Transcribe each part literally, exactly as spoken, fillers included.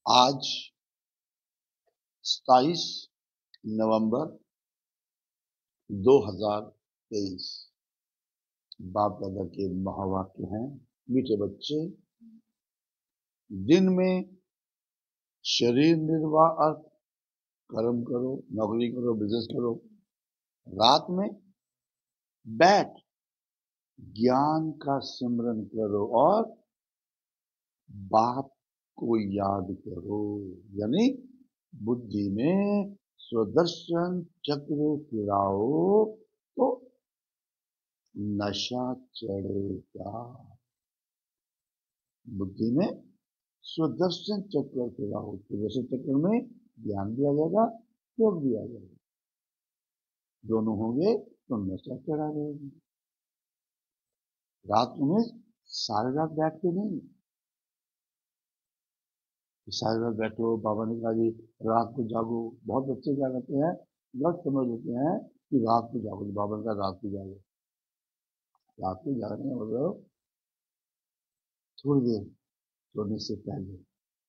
आज सताईस नवंबर दो हज़ार तेईस। बाप दादा के महावाक्य हैं, मीठे बच्चे, दिन में शरीर निर्वाह अर्थ कर्म करो, नौकरी करो, बिजनेस करो। रात में बैठ ज्ञान का सिमरन करो और बाप को याद करो। यानी बुद्धि में स्वदर्शन चक्र फिराओ तो नशा चढ़ेगा। बुद्धि में स्वदर्शन चक्र फिराओ, स्वदर्शन चक्र में ज्ञान भी आ जाएगा, योग भी आ जाएगा। दोनों होंगे तो नशा चढ़ा रहेगी। रात में सारी रात बैठते नहीं, सारी रात बैठो। बाबा ने कहा जी रात को जागो। बहुत बच्चे क्या करते हैं, गलत समझ लेते हैं कि रात को जागो। बाबा ने कहा रात को जागो। रात को जागने मतलब थोड़ी देर सोने से पहले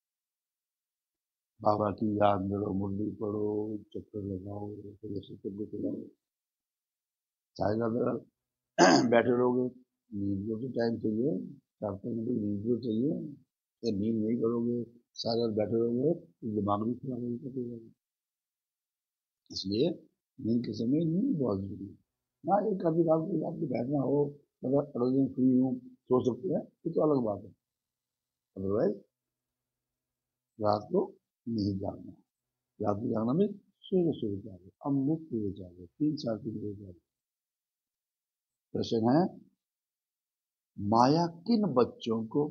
बाबा की याद करो, मुरली पढ़ो, चक्कर लगाओ, चक्कर लगाओ। सारी रात बैठे रहोगे, नींद को तो टाइम चाहिए, चार पाँच घंटे नींद को चाहिए। या नींद नहीं करोगे, सारी रात बैठे रहोगे तो दिमाग भी खराब हो सकेगा। इसलिए नींद के समय नींद बहुत जरूरी है। हाँ, एक कभी रात को आपको बैठना हो, अगर अगले दिन फ्री हूँ सो सकते हैं, ये तो अलग बात है। अदरवाइज रात को नहीं जागना। रात को जागना में सवेरे सवेरे जागे, अमृत पूरे जागे, तीन चार तीन बजे जागे। प्रश्न है, माया किन बच्चों को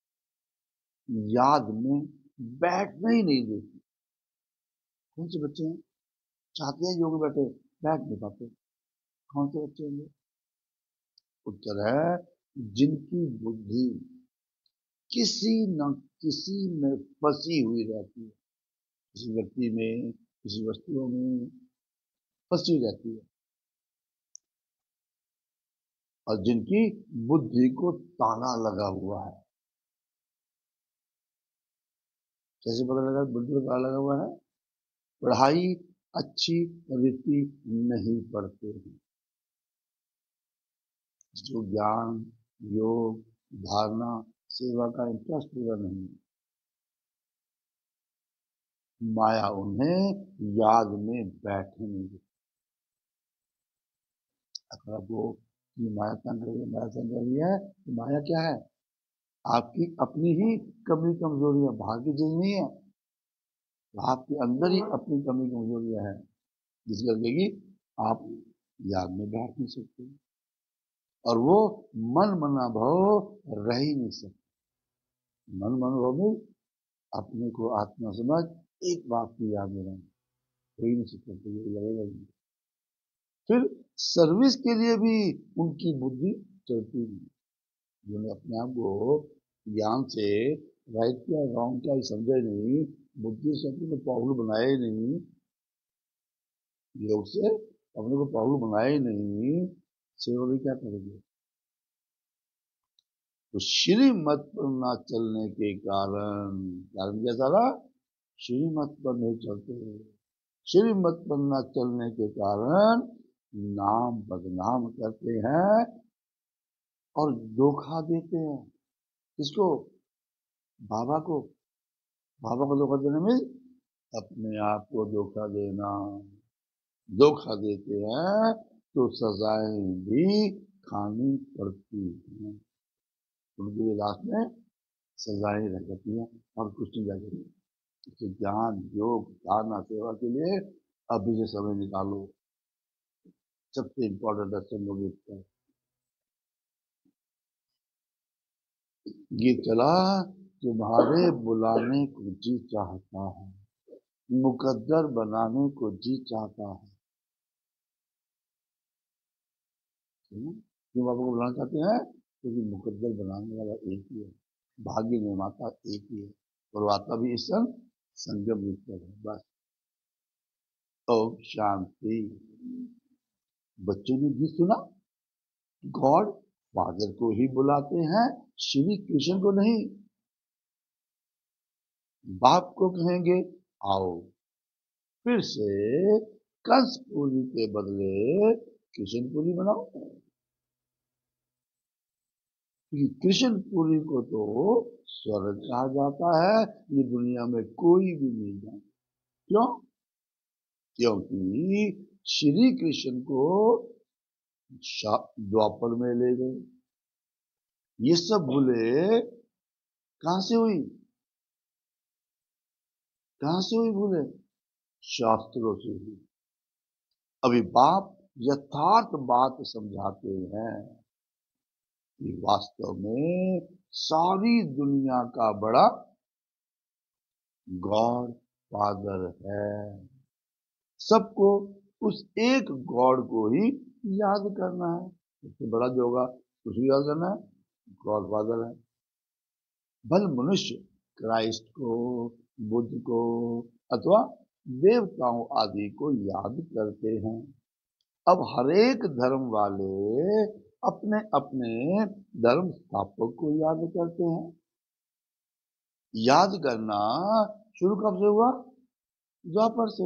याद में बैठने ही नहीं देती? कौन से बच्चे हैं चाहते हैं योग में बैठे, बैठ नहीं पाते? कौन से बच्चे होंगे? उत्तर है, जिनकी बुद्धि किसी न किसी में फंसी हुई रहती है, किसी व्यक्ति में, किसी वस्तुओं में फंसी रहती है, और जिनकी बुद्धि को ताला लगा हुआ है। कैसे पता लगा बुद्धि को ताला लगा हुआ है? पढ़ाई अच्छी रीति नहीं पढ़ते हैं, जो ज्ञान, योग, धारणा, सेवा का इंटरेस्ट पूरा नहीं, माया उन्हें याद में बैठने नहीं देती। अगर आपको माया तंग रही है, माया तंग रही है, तो माया क्या है? आपकी अपनी ही कमी कमजोरी है, बाहर की चीज नहीं है। आपके अंदर ही अपनी कमी कमजोरियां हैं, जिस करके आप याद में बैठ नहीं सकते, और वो मन मना भाव रह ही नहीं सकते। मन मन भाव में अपने को आत्मा समझ एक बात की याद में रहना हो ही नहीं सकता, तो ये लगेगा नहीं। फिर सर्विस के लिए भी उनकी बुद्धि चलती नहीं। जिन्होंने अपने आप को ज्ञान से राइट क्या रॉन्ग क्या समझे नहीं, बुद्धि से अपने को पागल बनाया ही नहीं, योग से अपने को पागल बनाया ही नहीं, सेवा भी क्या करेंगे? तो श्रीमत पर ना चलने के कारण, कारण क्या सारा? श्रीमत पर नहीं चलते। श्रीमत पर ना चलने के कारण नाम बदनाम करते हैं और धोखा देते हैं। किसको? बाबा को। बाबा को धोखा देने में अपने आप को धोखा देना। धोखा देते हैं तो सजाएं भी खानी पड़ती हैं, उनके लिए लास्ट में सजाएं रह जाती हैं और कुछ नहीं रह जाती। इससे ज्ञान, योग, धारणा, सेवा के लिए अभी से समय निकालो। सबसे इंपॉर्टेंट है लोग इसका गीत चला, तुम्हारे बुलाने को जी चाहता है, मुकद्दर बनाने को जी चाहता है। क्यों बाबा को बुलाना चाहते हैं? क्योंकि मुकद्दर बनाने वाला एक ही है, भाग्य निर्माता एक ही है, और आता भी इस संगम युक्त है। बस। ओम शांति। बच्चों ने गीत सुना, गॉड फादर को ही बुलाते हैं, श्री कृष्ण को नहीं। बाप को कहेंगे आओ फिर से कंसपुरी के बदले कृष्णपुरी बनाओ, क्योंकि कृष्णपुरी को तो स्वर्ग कहा जाता है, ये दुनिया में कोई भी नहीं जाने। क्यों? क्योंकि श्री कृष्ण को द्वापर में ले गए। ये सब भूले कहां से हुई? कहां से हुई भूले? शास्त्रों से हुई। अभी बाप यथार्थ बात समझाते हैं कि वास्तव में सारी दुनिया का बड़ा गॉड फादर है। सबको उस एक गॉड को ही याद करना है। सबसे बड़ा जो होगा उसको याद करना है, गॉड फादर है। भल मनुष्य क्राइस्ट को, बुद्ध को अथवा देवताओं आदि को याद करते हैं। अब हरेक धर्म वाले अपने अपने धर्म स्थापक को याद करते हैं। याद करना शुरू कब से हुआ? द्वापर से।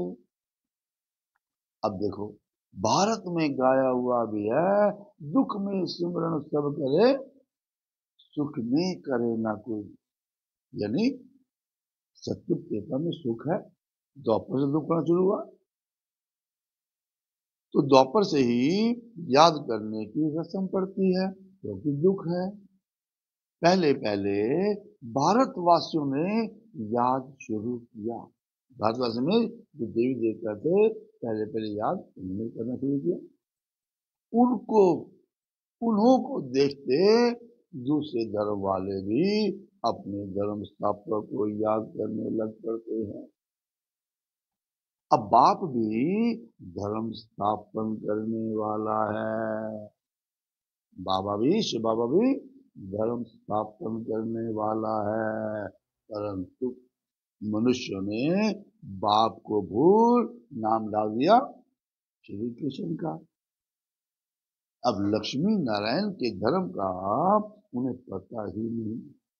अब देखो भारत में गाया हुआ भी है, दुख में सिमरन सब करे, सुख में करे ना कोई। यानी सत्युग त्रेता में सुख है, द्वापर से दुख करना शुरू हुआ। तो द्वापर से ही याद करने की रस्म पड़ती है, क्योंकि तो दुख है। पहले पहले भारतवासियों ने याद शुरू किया। भारतवासी में जो देवी देवता थे पहले पहले याद उन्होंने करना शुरू किया। उनको उन्हों को देखते दूसरे धर्म वाले भी अपने धर्म स्थापक को याद करने लग पड़ते हैं। अब बाप भी धर्म स्थापन करने वाला है। बाबा भी, शिव बाबा भी धर्म स्थापन करने वाला है, परंतु मनुष्यों ने बाप को भूल नाम डाल दिया श्री कृष्ण का। अब लक्ष्मी नारायण के धर्म का उन्हें पता ही नहीं।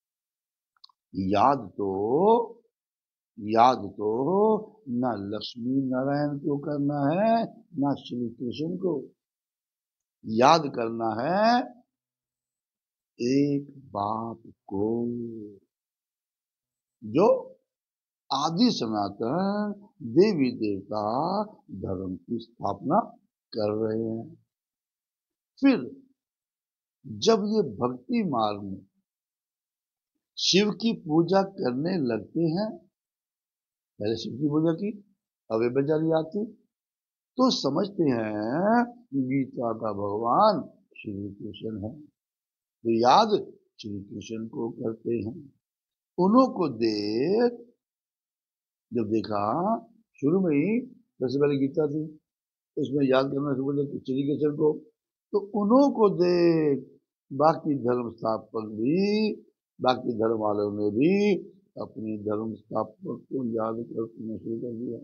याद तो याद तो ना लक्ष्मी नारायण को करना है ना श्री कृष्ण को। याद करना है एक बाप को, जो आदि सनातन देवी देवता धर्म की स्थापना कर रहे हैं। फिर जब ये भक्ति मार्ग में शिव की पूजा करने लगते हैं, पहले शिव की पूजा की, अब ये बेचारी आती, तो समझते हैं गीता का भगवान श्री कृष्ण है, तो याद श्री कृष्ण को करते हैं। उन्हों को देख जब देखा, शुरू में ही सबसे पहले गीता थी, उसमें याद करना शुरू किया श्री कृष्ण को, तो उन्हों को देख बाकी धर्म स्थापक भी, बाकी धर्म वालों ने भी अपने धर्म स्थापक को याद करना शुरू कर दिया।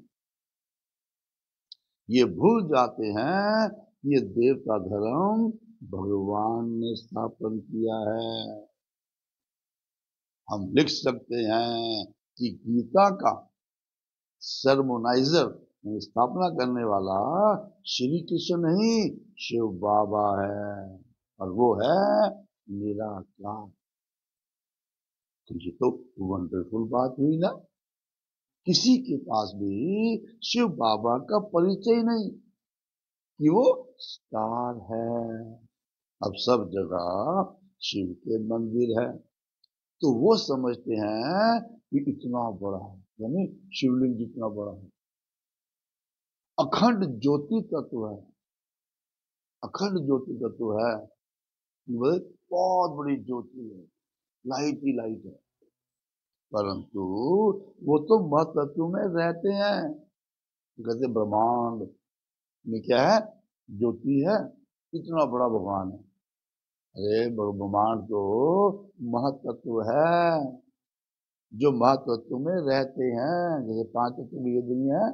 ये भूल जाते हैं ये देवता धर्म भगवान ने स्थापन किया है। हम लिख सकते हैं कि गीता का सरमोनाइजर स्थापना करने वाला श्री कृष्ण नहीं शिव बाबा है, और वो है निराकार। तो ये तो वंडरफुल बात हुई ना। किसी के पास भी शिव बाबा का परिचय नहीं कि वो स्टार है। अब सब जगह शिव के मंदिर है, तो वो समझते हैं कि इतना बड़ा है, यानी शिवलिंग जितना बड़ा है, अखंड ज्योति तत्व है, अखंड ज्योति तत्व है, बहुत बड़ी ज्योति है, लाइट ही लाइट है। परंतु वो तो महतत्व में रहते हैं। कहते ब्रह्मांड में क्या है? ज्योति है, इतना बड़ा भगवान है। अरे ब्रह्मांड तो महतत्व है, जो महतत्व में रहते हैं। जैसे पांच तत्व की ये दुनिया है,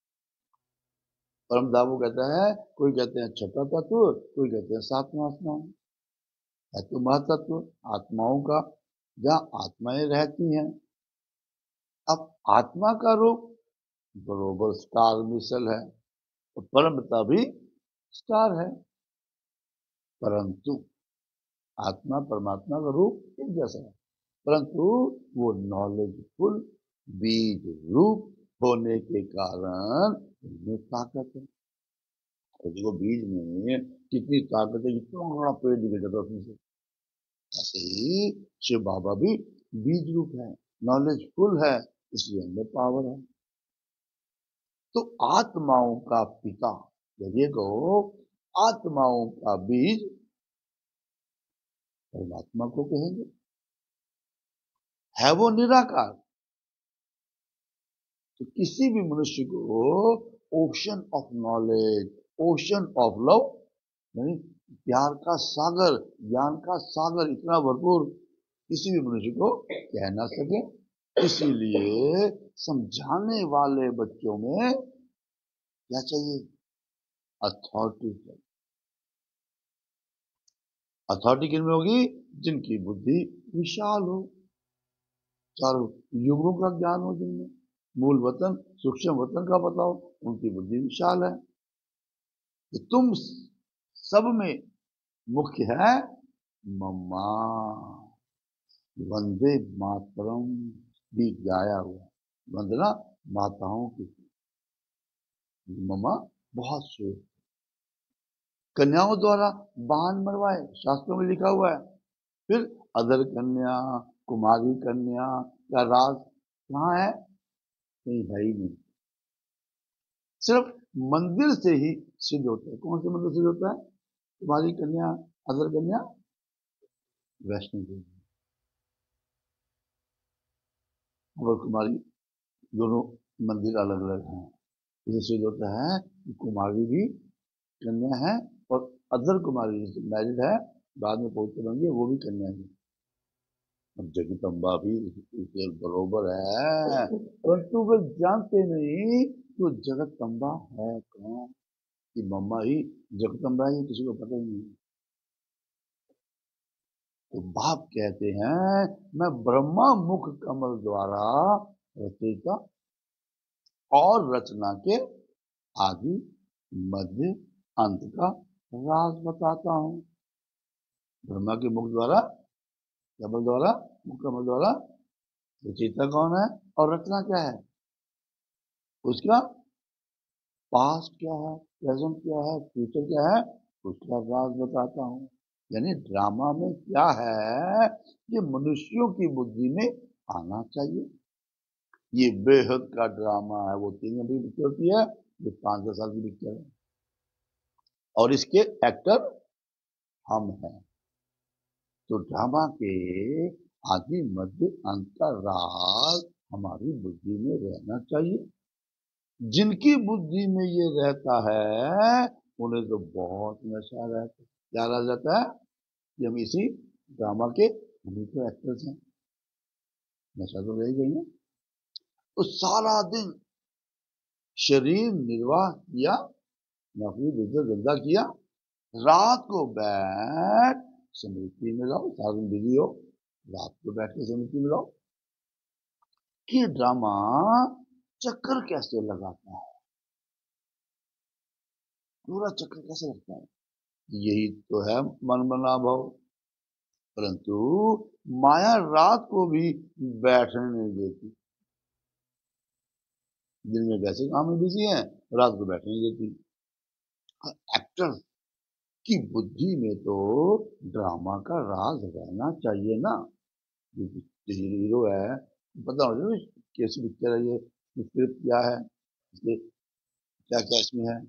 परम दाबू कहता है, कोई कहते हैं छठा तत्व, कोई कहते हैं सातवां आसमान। है तो महतत्व आत्माओं का, जहाँ आत्माएं रहती हैं। अब आत्मा का रूप बरोबर स्टार मिसल है, और परमपिता भी स्टार है, परंतु आत्मा परमात्मा का रूप एक जैसा है, परंतु वो नॉलेजफुल बीज रूप होने के कारण उनमें ताकत है। तो देखो बीज में कितनी ताकत है, कितना बड़ा पेड़ दिख जाता है उसमें से। ऐसे ही शिव बाबा भी बीज रूप है, नॉलेजफुल है, इसलिए अंदर पावर है। तो आत्माओं का पिता यदि कहो, आत्माओं का बीज परमात्मा को कहेंगे। है वो निराकार। तो किसी भी मनुष्य को ocean of knowledge, ocean of love, यानी प्यार का सागर, ज्ञान का सागर इतना भरपूर किसी भी मनुष्य को कह ना सके। इसीलिए समझाने वाले बच्चों में क्या चाहिए? अथॉरिटी चाहिए। अथॉरिटी किन में होगी? जिनकी बुद्धि विशाल हो, चारों युगों का ज्ञान हो, जिनमें मूल वतन सूक्ष्म वतन का पता हो, उनकी बुद्धि विशाल है। तो तुम सब में मुख्य है मम्मा, वंदे मातरम भी गाया हुआ, वंदना माताओं की। मम्मा बहुत श्रेष्ठ। कन्याओं द्वारा बाण मरवाए, शास्त्रों में लिखा हुआ है। फिर अदर कन्या, कुमारी कन्या का राज कहाँ है? नहीं भाई नहीं, सिर्फ मंदिर से ही सिद्ध होता है। कौन से मंदिर से सिद्ध होता है? कुमारी कन्या, अदर कन्या, वैष्णो देवी और कुमारी, दोनों मंदिर अलग अलग हैं। इससे सिद्ध होता है कि कुमारी भी कन्या है, और अदर कुमारी मैरिड है, बाद में पवित्र बन गई, वो भी कन्या है। अब जगदम्बा भी इसके बरोबर है, परंतु वे जानते नहीं कि वो जगदम्बा है कौन, कि मम्मा ही जगदम्बा है, किसी को पता ही नहीं। तो बाप कहते हैं मैं ब्रह्मा मुख कमल द्वारा रचयिता और रचना के आदि मध्य अंत का राज बताता हूं। ब्रह्मा के मुख द्वारा, कमल द्वारा, मुख कमल द्वारा रचयिता कौन है और रचना क्या है, उसका पास्ट क्या है, प्रेजेंट क्या है, फ्यूचर क्या है, उसका राज बताता हूं। यानी ड्रामा में क्या है, ये मनुष्यों की बुद्धि में आना चाहिए। ये बेहद का ड्रामा है। वो तीन घंटे की पिक्चर होती है, ये पांच दस साल की पिक्चर है, और इसके एक्टर हम हैं। तो ड्रामा के आदि मध्य अंत का राज हमारी बुद्धि में रहना चाहिए। जिनकी बुद्धि में ये रहता है उन्हें तो बहुत नशा रहता है। क्या रह जाता है कि हम इसी ड्रामा के उन्हीं के एक्टर्स हैं। नशा तो रह गई है। तो सारा दिन शरीर निर्वाह किया, नौकरी बिजनेस धंधा किया, रात को बैठ स्मृति में रहो, सारा दिन बिजी हो, रात को बैठ के स्मृति में रहो। कि ड्रामा चक्कर कैसे लगाता है, पूरा चक्कर कैसे लगता है, यही तो है मन बना भाव। परंतु माया रात को भी बैठने नहीं देती। दिन में वैसे काम में बिजी है, रात को बैठने नहीं देती। एक्टर की बुद्धि में तो ड्रामा का राज रहना चाहिए ना। हीरो है, पता हो कैसी पिक्चर है, ये स्क्रिप्ट क्या है, इसके क्या क्या इसमें है।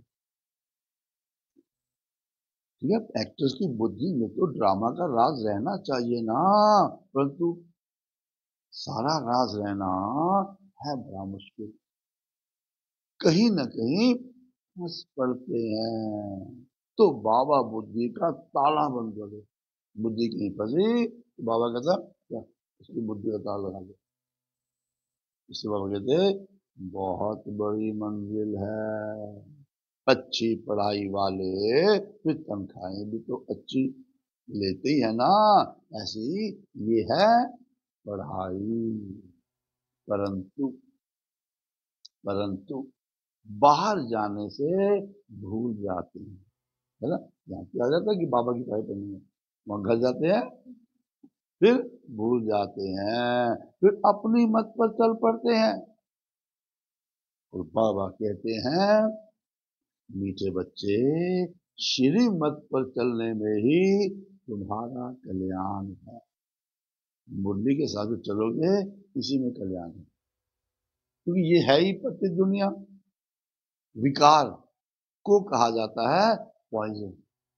ठीक है, एक्टर्स की बुद्धि में तो ड्रामा का राज रहना चाहिए ना, परंतु सारा राज रहना है बड़ा मुश्किल। कहीं ना कहीं फंस पड़ते हैं। तो बाबा बुद्धि का ताला बंद कर दे। बुद्धि कहीं फंसी तो बाबा कहता क्या, उसकी बुद्धि का ताला लगा दे। इससे बाबा कहते बहुत बड़ी मंजिल है, अच्छी पढ़ाई वाले फिर तनख्वाहें भी तो अच्छी लेते ही है ना। ऐसी ये है पढ़ाई। परंतु परंतु बाहर जाने से भूल जाते हैं, है ना। यहाँ पे आ जाता है कि बाबा की पढ़ाई पढ़नी है, वहां घर जाते हैं फिर भूल जाते हैं, फिर अपनी मत पर चल पड़ते हैं। और बाबा कहते हैं मीठे बच्चे, श्री मत पर चलने में ही तुम्हारा कल्याण है। मुरली के साथ चलोगे इसी में कल्याण है, क्योंकि ये है ही पतित दुनिया। विकार को कहा जाता है पॉइजन,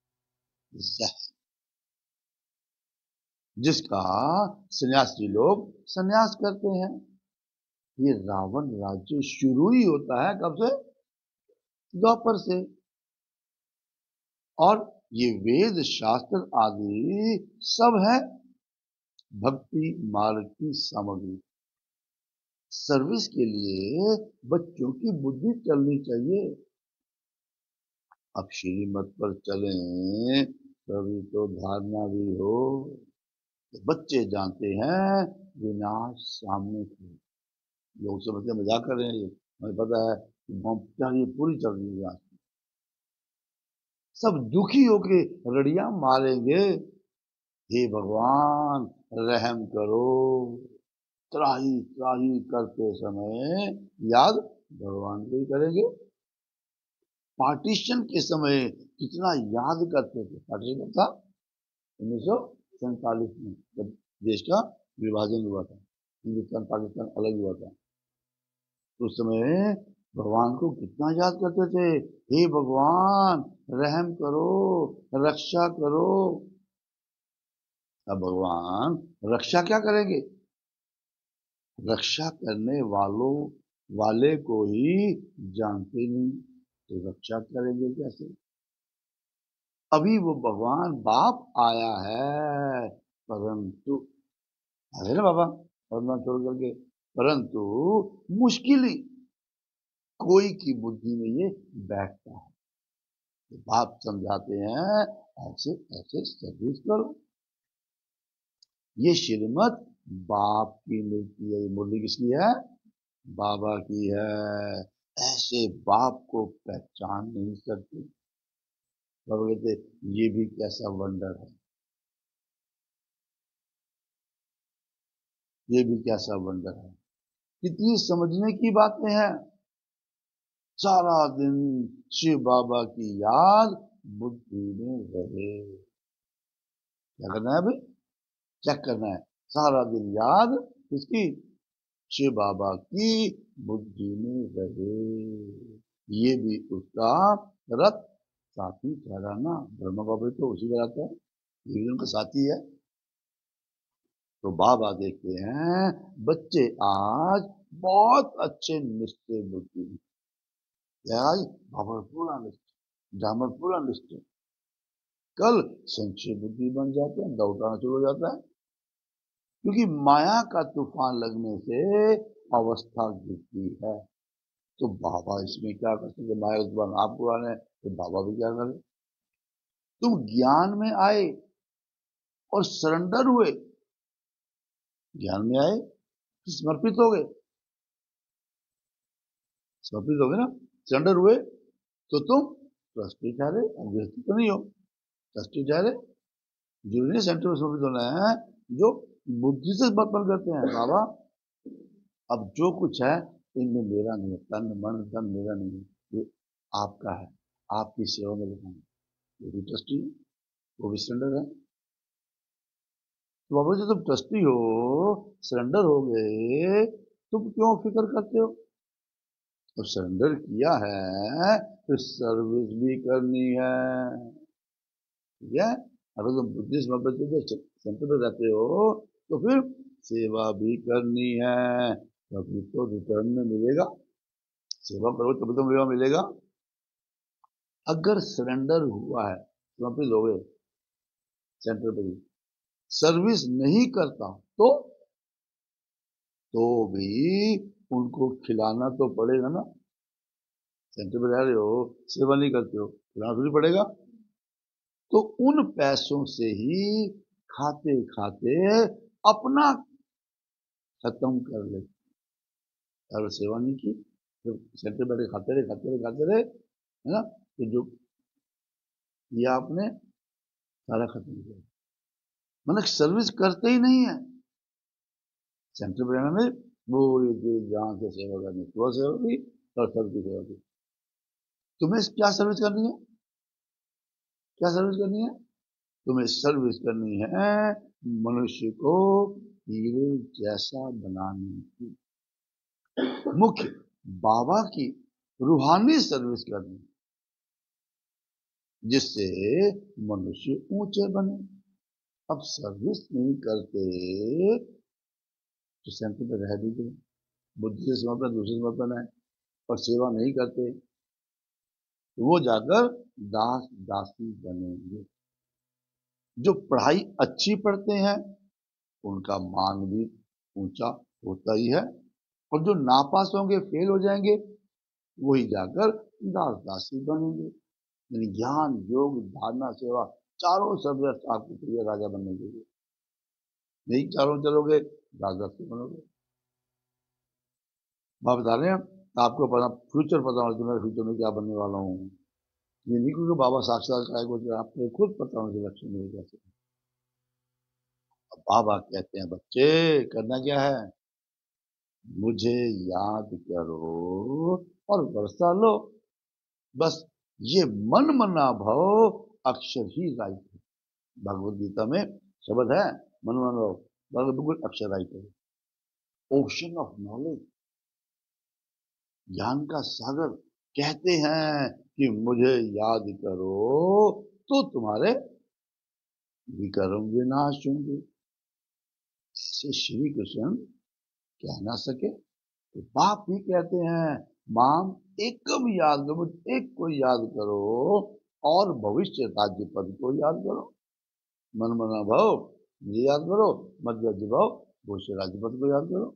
जिसका सन्यासी लोग सन्यास करते हैं। ये रावण राज्य शुरू ही होता है कब से? द्वापर से। और ये वेद शास्त्र आदि सब है भक्ति मार्ग की सामग्री। सर्विस के लिए बच्चों की बुद्धि चलनी चाहिए। अब श्रीमत पर चलें तभी तो धारणा भी हो। बच्चे जानते हैं विनाश सामने थे। लोग समझते मजाक कर रहे हैं, ये हमें पता है कि क्या ये पूरी चल रही है। सब दुखी होके रड़ियां मारेंगे, हे भगवान रहम करो। त्राही त्राही करते समय याद भगवान को ही करेंगे। पार्टीशन के समय कितना याद करते थे। पार्टीशन था उन्नीस सौ सैतालीस में, जब देश का विभाजन हुआ था, हिंदुस्तान पाकिस्तान अलग हुआ था। उस समय भगवान को कितना याद करते थे, हे भगवान रहम करो, रक्षा करो। अब भगवान रक्षा क्या करेंगे? रक्षा करने वालों वाले को ही जानते नहीं, तो रक्षा करेंगे कैसे? अभी वो भगवान बाप आया है, परंतु अरे ना बाबा परमात्मा छोड़ करके, परंतु मुश्किल ही कोई की बुद्धि में ये बैठता है। तो बाप समझाते हैं ऐसे ऐसे सर्विस करो। ये श्रीमत बाप की मिलती है। ये मुरली किसकी है? बाबा की है। ऐसे बाप को पहचान नहीं सकते। बाबा कहते ये भी कैसा वंडर है, ये भी कैसा वंडर है। कितनी समझने की बातें हैं। सारा दिन शिव बाबा की याद बुद्धि में रहे। क्या करना है भाई? चेक करना है। सारा दिन याद किसकी? शिव बाबा की बुद्धि में रहे। ये भी उसका रथ साथी ठहराना। ब्रह्मा बाबा तो उसी का रहता है, ये भी उनका साथी है। तो बाबा देखते हैं बच्चे आज बहुत अच्छे निश्चय बुद्धि, आज बाबा पूरा निश्चय, जामर पूरा निश्चय, कल संशय बुद्धि बन जाते हैं, दौड़ना शुरू हो जाता है। क्योंकि माया का तूफान लगने से अवस्था गिरती है। तो बाबा इसमें क्या कर सकते? माया का तूफान आप पुराने हैं तो बाबा भी क्या करे? तुम ज्ञान में आए और सरेंडर हुए, ज्ञान में आए तो समर्पित हो गए, समर्पित हो गए ना, सरेंडर हुए तो तुम ट्रस्टी ठहरे। अभ्यर्थी तो नहीं हो, ट्रस्टी ठहरे। जरूरी सेंटर में समर्पित होना है जो बुद्धि से समर्पण करते हैं। बाबा अब जो कुछ है इनमें मेरा नहीं है, तन मन धन मेरा नहीं है, ये आपका है, आपकी सेवा में लगाना। वो भी ट्रस्टी है, वो भी सरेंडर है। तो बाबा जी तुम ट्रस्टी हो, सरेंडर हो गए, तुम क्यों फिक्र करते हो? तो सरेंडर किया है फिर सर्विस भी करनी है, ठीक है। अगर तुम बुद्धि समर्पित सेंटर पे रहते हो तो फिर सेवा भी करनी है, तभी तो रिटर्न में मिलेगा। सेवा करो तभी तो सेवा मिलेगा। अगर सरेंडर हुआ है, समर्पित हो गए सेंटर पे, सर्विस नहीं करता तो तो भी उनको खिलाना तो पड़ेगा ना। सेंटर पे रह रहे हो, सेवा नहीं करते हो, खिलाना भी पड़ेगा। तो उन पैसों से ही खाते खाते अपना खत्म कर ले। और सेवा नहीं की, तो सेंटर बैठे खाते रहे खाते रहे खाते रहे, है ना, तो जो ये आपने सारा खत्म किया। मतलब सर्विस करते ही नहीं है। सेंटर बैठने में पूरी चीज जहां से सेवा करनी वो सेवा की और सबकी सेवा की। तुम्हें क्या सर्विस करनी है? क्या सर्विस करनी है? तुम्हें सर्विस करनी है मनुष्य को हीरे जैसा बनाने की। मुख्य बाबा की रूहानी सर्विस करनी, जिससे मनुष्य ऊंचे बने। अब सर्विस नहीं करते तो सेंटर पे रह भी गए, बुद्धि से समर्पण दूसरे समर्पण है, और सेवा नहीं करते तो वो जाकर दास दासी बनेंगे। जो पढ़ाई अच्छी पढ़ते हैं उनका मान भी ऊंचा होता ही है, और जो नापास होंगे, फेल हो जाएंगे, वही जाकर दास दासी बनेंगे। यानी ज्ञान योग धारणा सेवा चारों सर्वस्व आपको प्रिय राजा बनने के लिए। नहीं चारों चलोगे दास दासी बनोगे। आप बता रहे हैं आपको पता फ्यूचर पता होना कि मैं फ्यूचर में क्या बनने वाला हूँ। ये नहीं क्योंकि बाबा साक्षात काय को आपको खुद पता होने लक्ष्य मिले कैसे। बाबा कहते हैं बच्चे करना क्या है, मुझे याद करो और वर्षा लो। बस ये मन मना भव अक्षर ही राइट है। भगवत गीता में शब्द है मन मना भव, बिल्कुल अक्षर राइट है। ओशन ऑफ नॉलेज, ज्ञान का सागर। कहते हैं कि मुझे याद करो तो तुम्हारे विकर्म विनाश होंगे। श्री कृष्ण कह ना सके तो बाप भी कहते हैं माम एकम याद करो, एक को याद करो और भविष्य राज्य पद को याद करो। मन मना भाव मुझे याद करो, मध्य भाव भविष्य राज्य पद को याद करो।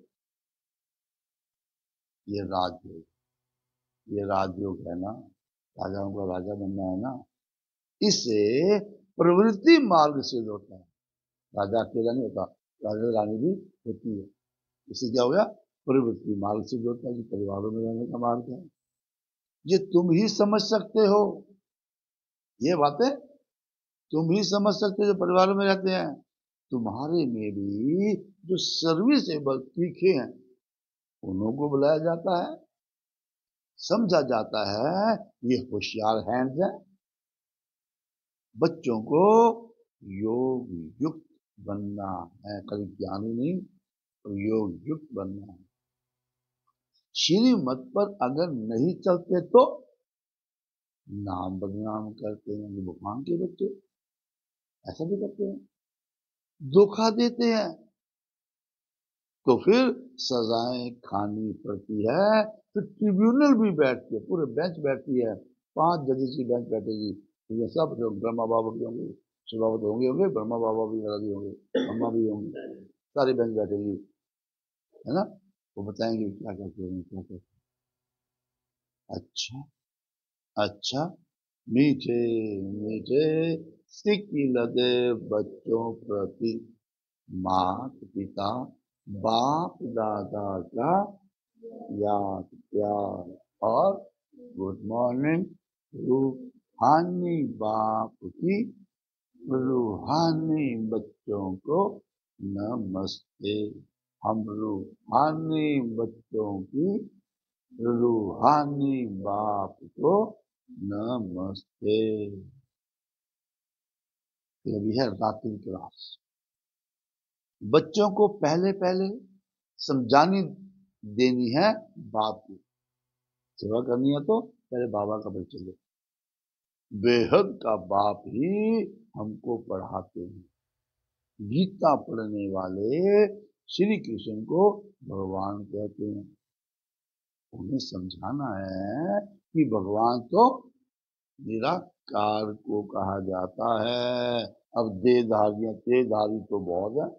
ये राजयोग, ये राजयोग है ना, राजाओं का राजा बनना है ना। इससे प्रवृत्ति मार्ग सिद्ध होता है। राजा अकेला नहीं होता, राजा रानी भी होती है। इससे क्या हो गया, प्रवृत्ति मार्ग सिद्ध होता है कि परिवारों में रहने का मार्ग है। ये तुम ही समझ सकते हो, ये बातें तुम ही समझ सकते हो जो परिवारों में रहते हैं। तुम्हारे में भी जो सर्विसेबल तीखे हैं उन्हों को बुलाया जाता है, समझा जाता है ये होशियार हैंड्स हैं। बच्चों को योग युक्त बनना है, कभी ज्ञानी नहीं, तो योग युक्त बनना है। श्रीमत पर अगर नहीं चलते तो नाम बदनाम करते हैं। ये भगवान के बच्चे ऐसा भी करते हैं, धोखा देते हैं, तो फिर सजाएं खानी पड़ती है। फिर ट्रिब्यूनल भी बैठती है, पूरे बेंच बैठती है, पांच जजेस की बेंच बैठेगी। तो ये सब जो ब्रह्मा बाबा भी होंगे, शिवावत होंगे होंगे ब्रह्मा बाबा भी भी होंगे, ब्रह्मा भी होंगे, सारी बेंच बैठेगी, है ना। वो बताएंगे क्या क्या करें क्या क्या। अच्छा अच्छा, मीठे मीठे सिक्की लगे बच्चों प्रति मात पिता बाप दादा का याद प्यार और गुड मॉर्निंग रूहानी बाप की रूहानी बच्चों को नमस्ते। हम रूहानी बच्चों की रूहानी बाप को नमस्ते। अभी है रात्रि क्लास। बच्चों को पहले पहले समझानी देनी है बाप की। सेवा करनी है तो पहले बाबा का परिचय लो। बेहद का बाप ही हमको पढ़ाते हैं। गीता पढ़ने वाले श्री कृष्ण को भगवान कहते हैं। उन्हें समझाना है कि भगवान तो निराकार को कहा जाता है। अब देहधारियां देहधारी तो बहुत है,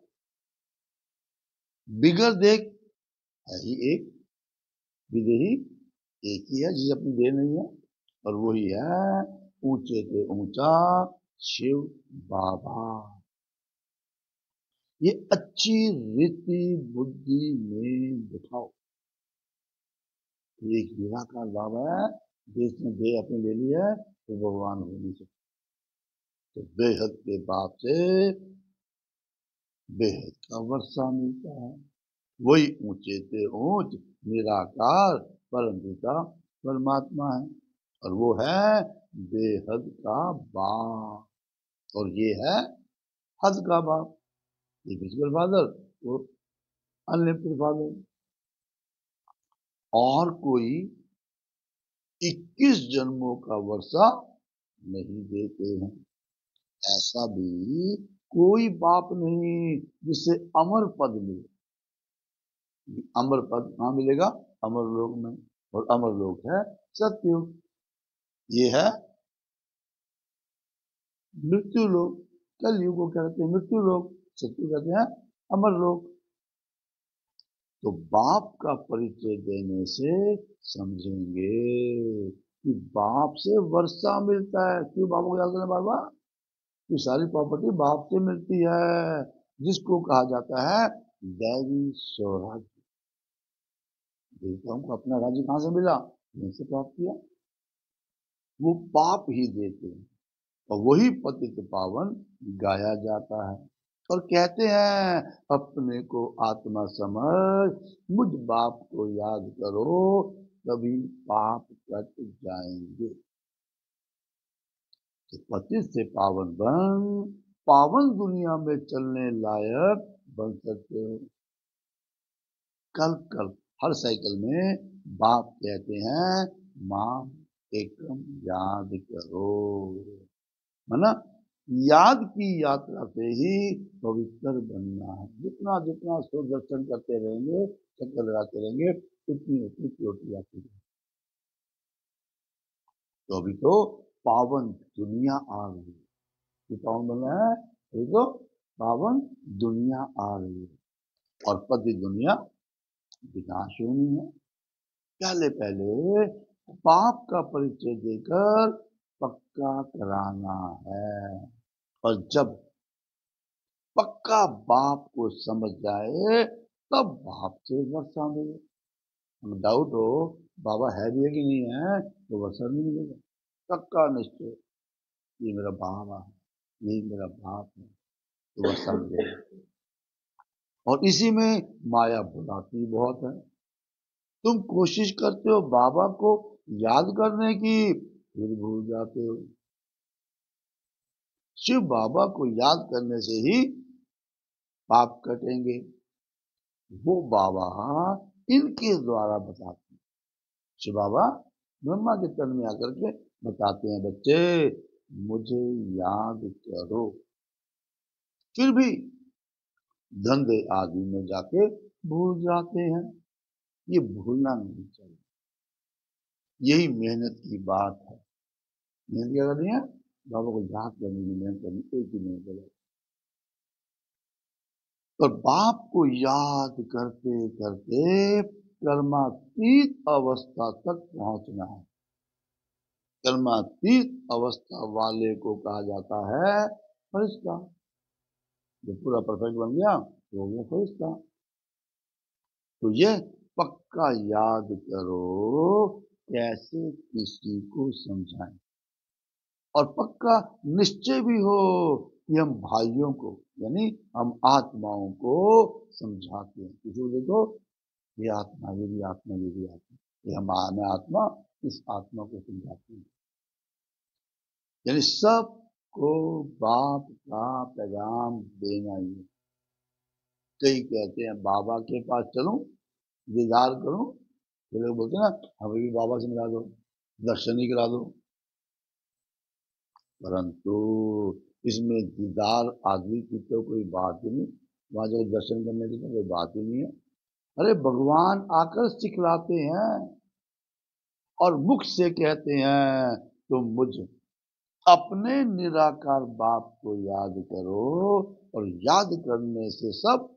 बिगर देख है ही एक, विदेही एक ही है जिसे अपनी देह नहीं है, और वही है ऊंचे से ऊंचा शिव बाबा। ये अच्छी रीति बुद्धि में बिठाओ। एक निराकार बाबा है, देश में दे अपने ले ली है तो भगवान हो नहीं सकते। तो बेहद के बाप से बेहद का वर्षा मिलता है। वही ऊंचे से ऊंच निराकार परम पिता परमात्मा है, और वो है बेहद का बाप, और ये है हद का बाप। ये विजुअल फादर, वो अनलिमिटेड फादर। और कोई इक्कीस जन्मों का वर्षा नहीं देते हैं। ऐसा भी कोई बाप नहीं जिससे अमर पद मिले। अमर पद कहाँ मिलेगा? अमर लोक में, और अमर लोक है सत्ययुग। ये है मृत्यु लोक। कलयुग को कहते हैं मृत्यु लोक, सत्ययुग कहते हैं अमर लोक। तो बाप का परिचय देने से समझेंगे कि बाप से वर्षा मिलता है। क्यों बाबा को याद करना बार बार? कि सारी प्रॉपर्टी बाप से मिलती है, जिसको कहा जाता है दैवी स्वराज्य। देवताओं को अपना राज्य कहां से मिला? इनसे प्राप्त किया। वो बाप ही देते हैं, और वही पतित पावन गाया जाता है। और कहते हैं अपने को आत्मा समझ, मुझ बाप को याद करो, तभी पाप कट जाएंगे। तो पतित से पावन बन, पावन दुनिया में चलने लायक बन सकते हो। कल कल हर साइकिल में बाप कहते हैं मां एकम याद करो, है ना? याद की यात्रा से ही पवित्र बनना है। जितना जितना सूर्य दर्शन करते रहेंगे, चक्कर लगाते रहेंगे, उतनी उतनी चोटी आती है। तो अभी तो पावन दुनिया आ रही है। ये पावन बन रहा है, अभी तो पावन दुनिया आ रही है, और पति दुनिया विनाश होनी है। पहले पहले पाप का परिचय देकर पक्का कराना है, और जब पक्का बाप को समझ जाए तब बाप से वर्षा मिले। हमें डाउट हो बाबा है भी है कि नहीं है, तो वर्षा नहीं मिलेगा। पक्का निश्चय ये मेरा बाबा है, यही मेरा बाप है, तो वर्षा मिलेगा। और इसी में माया बुलाती बहुत है। तुम कोशिश करते हो बाबा को याद करने की, फिर भूल जाते हो। शिव बाबा को याद करने से ही पाप कटेंगे। वो बाबा इनके द्वारा बताते हैं। शिव बाबा ब्रह्मा के तन में आकर के बताते हैं, बच्चे मुझे याद करो। फिर भी धंधे आदि में जाके भूल जाते हैं। ये भूलना नहीं चाहिए, यही मेहनत की बात है। मेहनत क्या करनी है? बाबा को याद करने की मेहनत करनी, एक ही मेहनत है। और बाप को याद करते करते कर्मातीत अवस्था तक पहुंचना है। कर्मातीत अवस्था वाले को कहा जाता है फरिश्ता। जो पूरा परफेक्ट बन गया तो हो गया फरिश्ता। तो ये पक्का याद करो कैसे किसी को समझाएं, और पक्का निश्चय भी हो कि हम भाइयों को, यानी हम आत्माओं को समझाते हैं। किसी को देखो ये आत्मा, ये भी आत्मा, ये भी आत्मा, ये हम मैं आत्मा, इस आत्मा को समझाते हैं। यानी सबको बाप का पैगाम देना ही है। कई कहते हैं बाबा के पास चलूं, दीदार करूं, तो लोग बोलते हैं ना हमें भी बाबा से मिला दो, दर्शन ही करा दो। परंतु इसमें दीदार आदि की तो कोई बात ही नहीं, वहां जो दर्शन करने की तो कोई बात ही नहीं है। अरे भगवान आकर सिखलाते हैं और मुख से कहते हैं तुम मुझ अपने निराकार बाप को याद करो, और याद करने से सब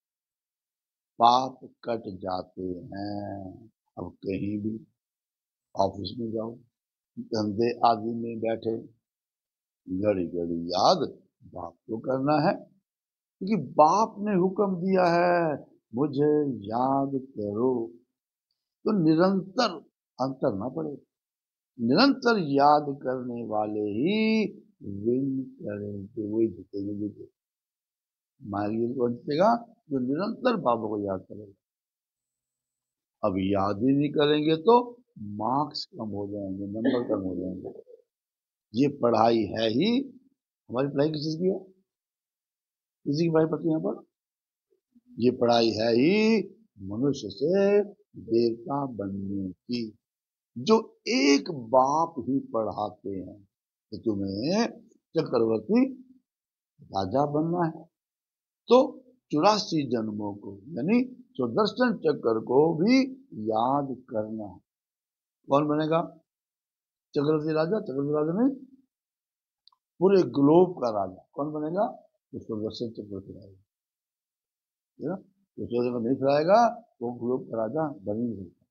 पाप कट जाते हैं। अब कहीं भी ऑफिस में जाओ, धंधे आदि में बैठे, घड़ी घड़ी याद बाप को करना है, क्योंकि बाप ने हुक्म दिया है मुझे याद करो। तो निरंतर अंतर ना पड़े, निरंतर याद करने वाले ही विन करेंगे, वही जीतेंगे। जीते मार्ग कौन जीतेगा? जो निरंतर बाबा को याद करेगा। अब याद ही नहीं करेंगे तो मार्क्स कम हो जाएंगे, नंबर कम हो जाएंगे। ये पढ़ाई है ही, हमारी पढ़ाई किस चीज की है? किसी की पढ़ाई पढ़ती है यहाँ पर? ये पढ़ाई है ही मनुष्य से देवता बनने की, जो एक बाप ही पढ़ाते हैं कि तुम्हें चक्रवर्ती राजा बनना है, तो चौरासी जन्मों को यानी सुदर्शन चक्र को भी याद करना है। कौन बनेगा चक्रवर्ती राजा? चक्रवर्ती राजा में पूरे ग्लोब का राजा कौन बनेगा? तो सुदर्शन चक्रवर्ती राजा। जो चौदह नहीं फिराएगा वो ग्लोब का राजा बन ही नहीं सकता।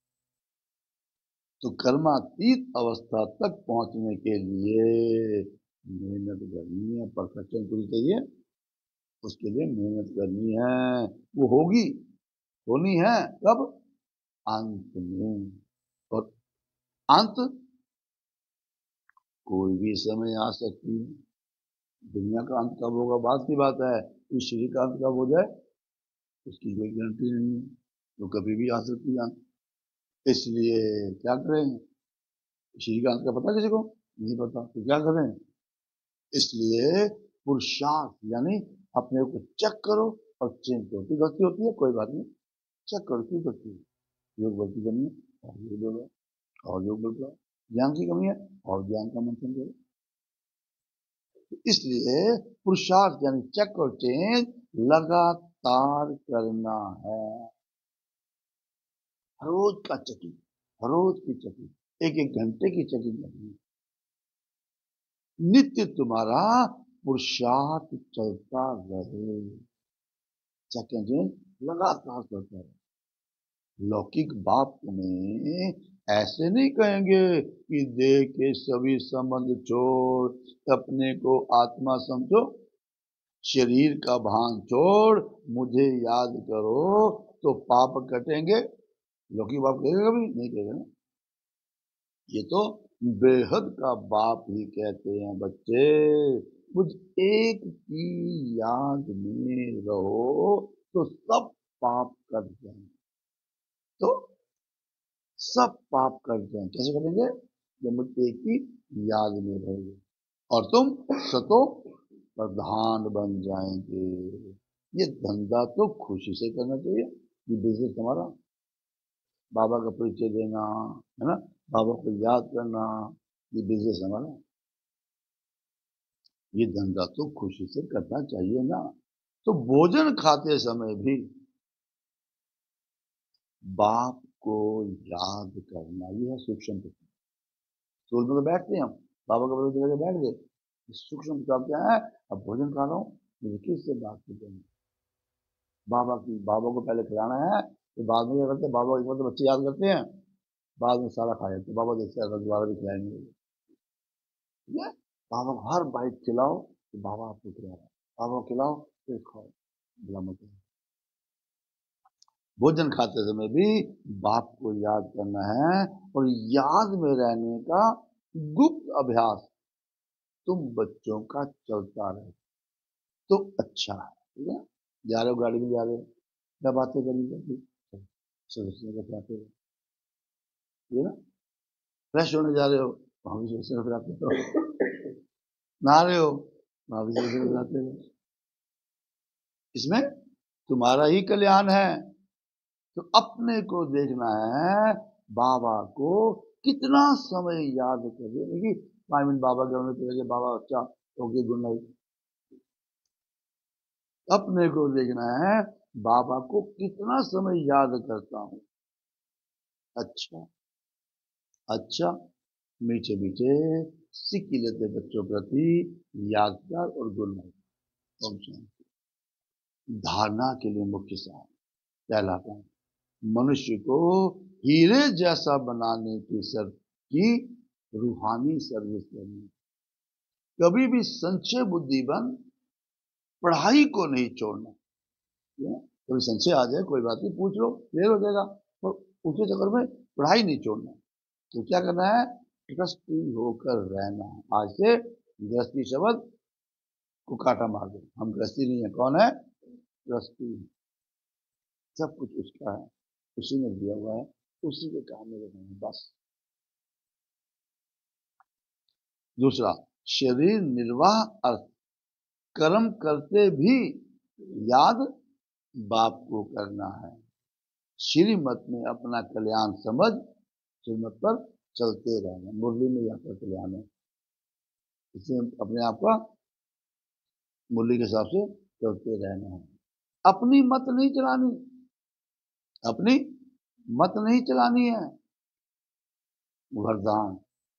तो कर्मातीत अवस्था तक पहुंचने के लिए मेहनत करनी है, परफेक्शन पूरी चाहिए, उसके लिए मेहनत करनी है। वो होगी, होनी है कब? अंत में। और अंत कोई भी समय आ सकती है। दुनिया का अंत कब होगा बात की बात है, इस शरीर का अंत कब हो जाए उसकी कोई गारंटी नहीं है, तो कभी भी आ सकती है। इसलिए क्या करें? शरीर का अंत का पता किसी को नहीं पता, तो क्या करें? इसलिए पुरुषार्थ यानी अपने को चेक करो और चेंज करो। तो गलती होती है कोई बात नहीं, चेक करो क्यों करती है। योग बल की कमी है और योग बोलो, और योग बल करो। ज्ञान की कमी है और ज्ञान का मंथन करो। इसलिए पुरुषार्थ यानी चेक और चेंज लगातार करना है। रोज का चेकिंग, रोज की चेकिंग, एक एक घंटे की चेकिंग करनी है। नित्य तुम्हारा पुरुषार्थ चलता रहे, चेकिंग लगातार चलता रहे। लौकिक बाप तुम्हें ऐसे नहीं कहेंगे कि देह के सभी संबंध छोड़ अपने को आत्मा समझो, शरीर का भान छोड़ मुझे याद करो तो पाप कटेंगे। लौकिक बाप कहेगा? कभी नहीं कहेगा ना। ये तो बेहद का बाप ही कहते हैं, बच्चे मुझ एक की याद में रहो तो सब पाप कट जाएंगे। तो सब पाप कट जाएंगे। कैसे करेंगे? जब मुझ एक की याद में रहोगे और तुम सतो प्रधान बन जाएंगे। ये धंधा तो खुशी से करना चाहिए। ये बिजनेस हमारा, बाबा का परिचय देना है ना, बाबा को याद करना, ये बिजनेस हमारा। ये धंधा तो खुशी से करना चाहिए ना। तो भोजन खाते समय भी बाप को याद करना, ये है सूक्ष्म प्रकार। स्कूल में तो बैठते हैं हम, बाबा का परिचय लेकर बैठ गए, सूक्ष्म प्रकार क्या है? अब भोजन खा रहा हूँ, मुझे किससे बात करनी? बाबा की, बाबा को पहले खिलाना है, तो बाद में क्या करते हैं? बाबा एक बार तो बच्चे याद करते हैं, बाद में सारा खा जाते हैं। बाबा देखते हैं दोबारा भी खिलाएंगे। बाबा को हर बाइट खिलाओ तो बाबा आपको खिला रहा है, बाबा को खिलाओ फिर खाओ, भला मत। भोजन खाते समय भी बाप को याद करना है और याद में रहने का गुप्त अभ्यास तुम बच्चों का चलता रहे तो अच्छा है। ठीक है? जा रहे हो गाड़ी में, जा रहे हो, क्या बातें करनी चाहिए, सदस्य का चाहते हो, ये ना, फ्रेश होने जा रहे हो वहां भी सदस्य का आते हो, नहा रहे हो वहां भी सदस्य का आते हो। इसमें तुम्हारा ही कल्याण है। तो अपने को देखना है, बाबा को कितना समय याद करिए। देखिए पांच मिनट बाबा के होने चले, बाबा अच्छा ओके गुड नाइट। अपने को देखना है, बाबा को कितना समय याद करता हूं। अच्छा अच्छा मीठे मीठे सिक्की लेते बच्चों प्रति यादगार और गुड नाइट। धारणा के लिए मुख्य सार कहलाता है, मनुष्य को हीरे जैसा बनाने की सर की रूहानी सर्विस करनी। कभी भी संशय बुद्धि बन पढ़ाई को नहीं छोड़ना। कभी संशय आ जाए कोई बात नहीं, पूछ लो, क्लियर हो जाएगा। तो उसके चक्कर में पढ़ाई नहीं छोड़ना। तो क्या करना है, गृहस्थी होकर रहना है। आज से गृहस्थी शब्द को काटा मार दो, हम गृहस्थी नहीं है। कौन है? गृहस्थी। सब कुछ उसका है, उसी ने दिया हुआ है, उसी के काम में रहना बस। दूसरा, शरीर निर्वाह अर्थ, कर्म करते भी याद बाप को करना है। श्रीमत में अपना कल्याण समझ श्रीमत पर चलते रहना। मुरली में यहाँ पर कल्याण है, इसलिए अपने आप का मुरली के हिसाब से चलते रहना है। अपनी मत नहीं चलानी, अपनी मत नहीं चलानी है। वरदान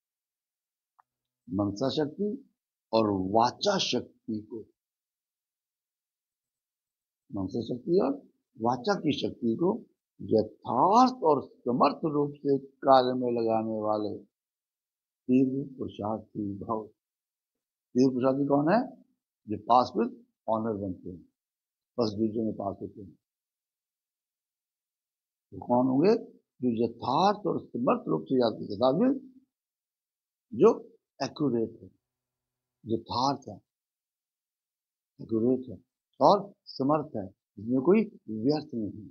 मनसा शक्ति और वाचा शक्ति को, मनसा शक्ति और वाचा की शक्ति को यथार्थ और समर्थ रूप से कार्य में लगाने वाले तीव्र पुरुषार्थी भव। तीव्र पुरुषार्थी कौन है? जो पास विद ऑनर बनते हैं, फर्स्ट डिवीजन में पास होते हैं। तो कौन होंगे? जो यथार्थ और समर्थ रूप से याद करते, जो एक्यूरेट है, यथार्थ है, एक्यूरेट है और समर्थ है, जिसमें कोई व्यर्थ नहीं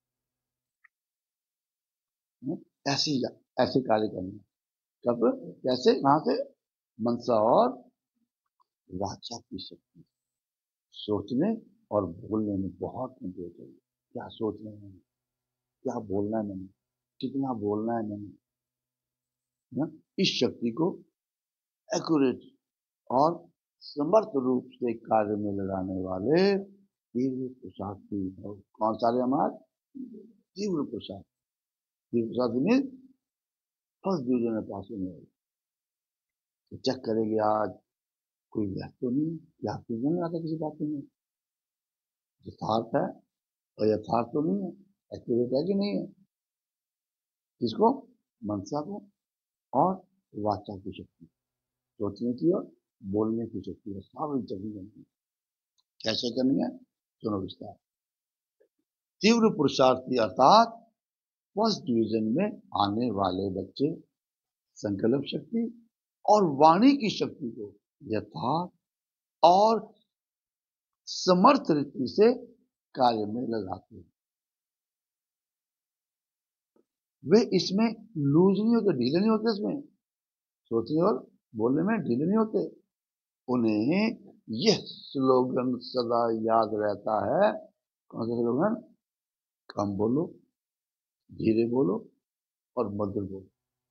है। ऐसी ऐसे कार्य करना। कब? कैसे? कहां से? मनसा और वाचा की शक्ति। सोचने और बोलने में बहुत कंट्रोल चाहिए। क्या सोचना है मैंने, क्या बोलना है मैंने, कितना बोलना है मैंने, ना? इस शक्ति को एक्यूरेट और समर्थ रूप से कार्य में लगाने वाले तीव्र पुरुषार्थी। कौन सारे हमारे? तीव्र पुरुषार्थ। तीव्र पुरुषार्थी में फर्स्ट डिवीजन में पास होने वाले। तो चेक करेंगे आज कोई व्यर्थ तो नहीं है, या आपको नहीं आता किसी बात में, यथार्थ है और यथार्थ तो नहीं है, एक्यूरेट है कि नहीं है। किसको? मनसा को और वाचा की शक्ति, सोचने की और बोलने की शक्ति है, सारी जगह बनती है। कैसे करनी है? सुनो विस्तार। तीव्र पुरुषार्थी अर्थात फर्स्ट डिवीजन में आने वाले बच्चे संकल्प शक्ति और वाणी की शक्ति को यथार्थ और समर्थ रीति से कार्य में लगाते हैं। वे इसमें लूज नहीं होते, ढीले नहीं होते, इसमें सोचने और बोलने में ढीले नहीं होते। उन्हें यह स्लोगन सदा याद रहता है। कौन सा स्लोगन? कम बोलो, धीरे बोलो और मधुर बोलो।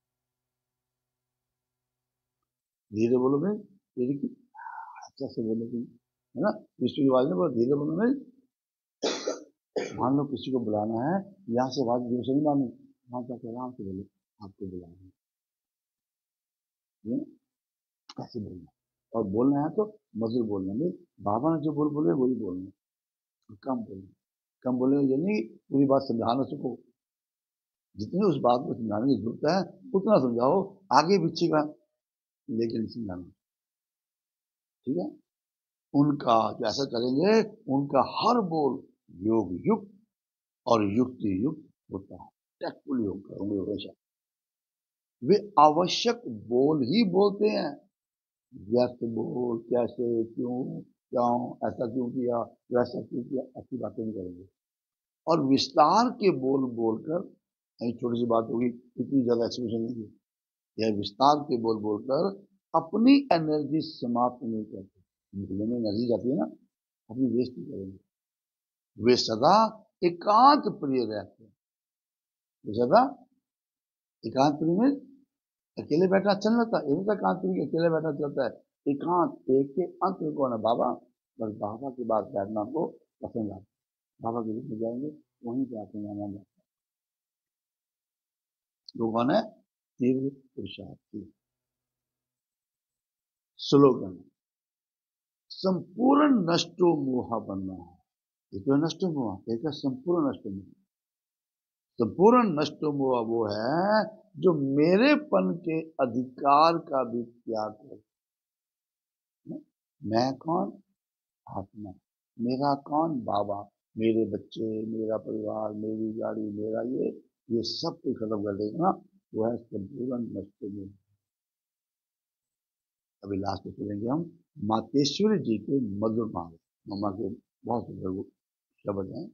धीरे बोलो में धीरे की अच्छा से बोलो, है ना? किसी की आवाज में बहुत धीरे बोलो में। मान लो किसी को बुलाना है, यहाँ से आवाज जोर से नहीं मानी, वहां जाकर आराम से बोलो आपको बुलाना है, कैसे बोलना। और बोलना है तो मधुर बोलना में, बाबा ने जो बोल बोले वही बोलना, कम बोलना। कम बोलने ये नहीं पूरी बात समझा ना सको, जितनी उस बात को समझाने की जरूरत है उतना समझाओ, आगे पीछे का लेकिन समझाना, ठीक है। उनका जैसा करेंगे, उनका हर बोल योग युक्त और युक्ति युक्त होता है। टैक्टफुल योग करोगे हमेशा। वे आवश्यक बोल ही बोलते हैं, व्यर्थ बोल, कैसे, क्यों, क्यों, ऐसा क्यों किया, वैसा क्यों किया, ऐसी बातें नहीं करेंगे। और विस्तार के बोल बोलकर, छोटी सी बात होगी, इतनी ज्यादा एक्सप्रेशन नहीं है, यह विस्तार के बोल बोलकर अपनी एनर्जी समाप्त नहीं करते। निकलने में एनर्जी जाती है ना, अपनी वेस्ट नहीं करेंगे। वे सदा एकांत प्रिय रहते हैं। वे सदा एकांत प्रिय में अकेले बैठना अच्छा नहीं लगता, एक एकांत प्रिय अकेले बैठना चलता है। एकांत, एक के अंत में कौन है? बाबा। बस बाबा के बाद बैठना आपको पसंद आता है। बाबा के रूप में जाएंगे, वहीं पे आपको आना जाता है। वो कौन है? तीव्र पुरुषार्थी। स्लोगन, संपूर्ण नष्टो मोह बनना है। ये नष्ट मोह, एक संपूर्ण नष्ट मोह। संपूर्ण नष्ट मोह वो है जो मेरेपन के अधिकार का भी त्याग करे। मैं कौन? आत्मा। मेरा कौन? बाबा। मेरे बच्चे, मेरा परिवार, मेरी गाड़ी, मेरा ये ये सब कुछ खत्म कर देगा ना, वो है संपूर्ण नष्ट में। अभी लास्ट में चलेंगे हम मातेश्वरी जी के मधुर मार्ग, मम्मा के बहुत सुंदर शब्द हैं।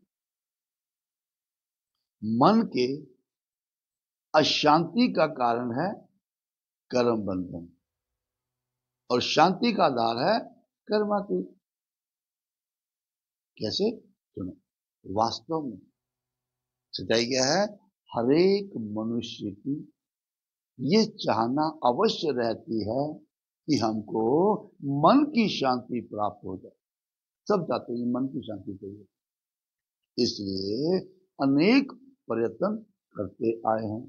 मन के अशांति का कारण है कर्म बंधन, और शांति का आधार है कर्मातीत। कैसे? सुनो, वास्तव में सच्चाई क्या है? हरेक मनुष्य की ये चाहना अवश्य रहती है कि हमको मन की शांति प्राप्त हो जाए। सब चाहते हैं मन की शांति चाहिए, इसलिए अनेक प्रयत्न करते आए हैं,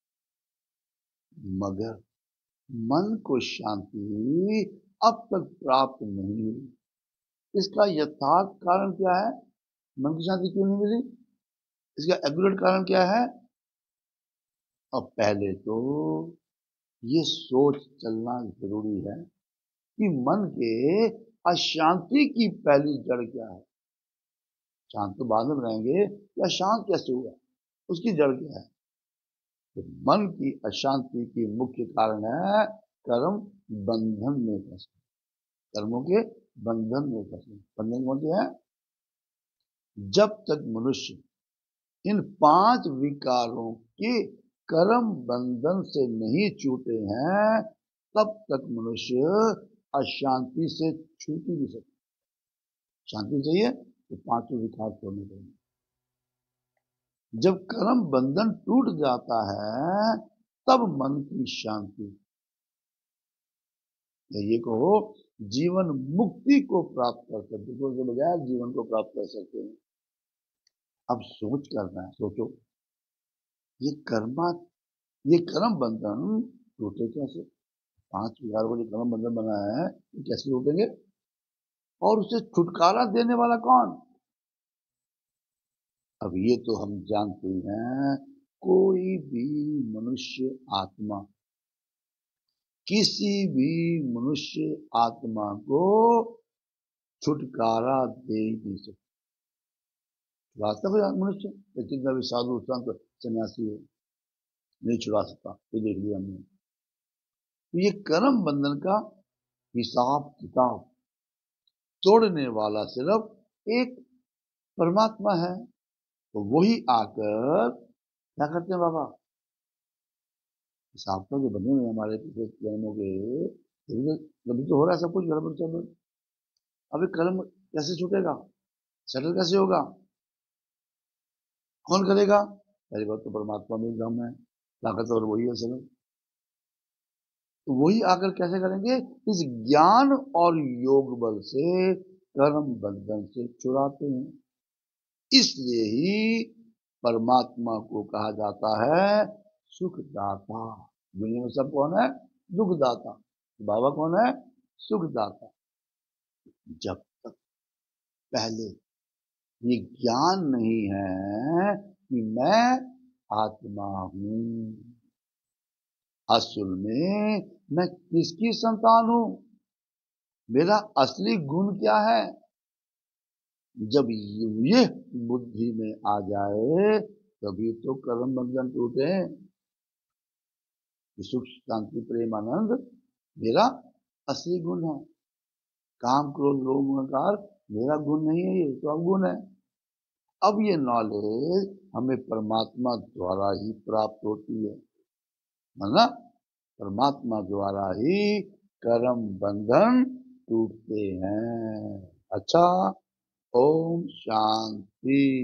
मगर मन को शांति अब तक प्राप्त नहीं हुई। इसका यथार्थ कारण क्या है? मन की शांति क्यों नहीं मिली? इसका एक्यूरेट कारण क्या है? अब पहले तो ये सोच चलना जरूरी है कि मन के अशांति की पहली जड़ क्या है। शांत तो बाद में रहेंगे, या शांत कैसे हुआ, उसकी जड़ क्या है? तो मन की अशांति की मुख्य कारण है कर्म बंधन में फंसना, कर्मों के बंधन में फंसना। बंधन कौन से हैं? जब तक मनुष्य इन पांच विकारों के कर्म बंधन से नहीं छूटे हैं, तब तक मनुष्य अशांति से छूट ही नहीं सकता। शांति चाहिए तो पांचों विकार छोड़ने चाहिए। जब कर्म बंधन टूट जाता है तब मन की शांति, ये कहो जीवन मुक्ति को प्राप्त कर सकते, दुखों के बजाय जीवन को प्राप्त कर सकते हैं। अब सोच करना है, सोचो ये कर्मा ये कर्म बंधन टूटे कैसे? पांच विकार को जो कर्म बंधन बनाया है ये कैसे टूटेंगे? और उसे छुटकारा देने वाला कौन? अब ये तो हम जानते हैं, कोई भी मनुष्य आत्मा किसी भी मनुष्य आत्मा को छुटकारा दे ही नहीं सकता। वास्तव में मनुष्य कितना भी साधु संत सन्यासी हो, नहीं छुड़ा सकता, ये देख लिया हमने। तो ये कर्म बंधन का हिसाब किताब तोड़ने वाला सिर्फ एक परमात्मा है। तो वही आकर क्या करते हैं बाबा? हिसाब तो जो बने हुए हमारे पिछले जन्मों के, कभी तो हो रहा है सब कुछ गड़बड़ चल। अभी कर्म कैसे छूटेगा? सेटल कैसे होगा? कौन करेगा? पहली बात तो परमात्मा में दम है, ताकतवर वही है सब। तो वही आकर कैसे करेंगे? इस ज्ञान और योग बल से कर्म बंधन से छुड़ाते हैं। इसलिए ही परमात्मा को कहा जाता है सुखदाता। दुनिया में सब कौन है? दुखदाता। बाबा कौन है? सुखदाता। जब तक पहले ये ज्ञान नहीं है कि मैं आत्मा हूं, असल में मैं किसकी संतान हूं, मेरा असली गुण क्या है, जब ये बुद्धि में आ जाए तभी तो कर्म बंधन टूटे। सुख शांति प्रेम आनंद मेरा असली गुण है, काम क्रोध लोभ अहंकार मेरा गुण नहीं है, ये तो अवगुण है। अब ये नॉलेज हमें परमात्मा द्वारा ही प्राप्त होती है, ना? परमात्मा द्वारा ही कर्म बंधन टूटते हैं। अच्छा, ओम शांति।